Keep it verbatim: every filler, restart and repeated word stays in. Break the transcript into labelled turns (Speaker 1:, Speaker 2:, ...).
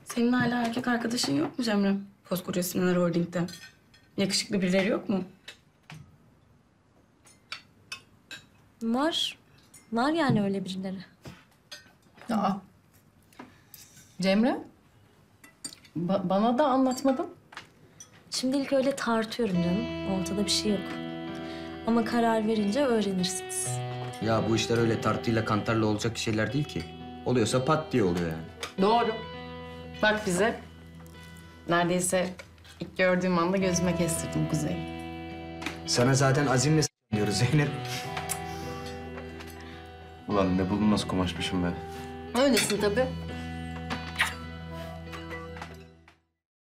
Speaker 1: Senin hala erkek arkadaşın yok mu Cemre? Koskoca Sinan Holding'de. Yakışıklı birileri yok mu?
Speaker 2: Var. Var yani öyle birileri.
Speaker 3: Aa. Cemre? Ba- bana da anlatmadın.
Speaker 2: Şimdilik öyle tartıyorum canım. Ortada bir şey yok. Ama karar verince öğrenirsiniz.
Speaker 4: Ya bu işler öyle tartıyla kantarla olacak şeyler değil ki. Oluyorsa pat diye oluyor yani.
Speaker 3: Doğru. Bak bize. Neredeyse ilk gördüğüm anda gözüme kestirdim Kuzey.
Speaker 4: Sana zaten azimle s- diyoruz Zeynep.
Speaker 5: Ulan ne bulunmaz kumaşmışım be.
Speaker 3: Öylesin tabii.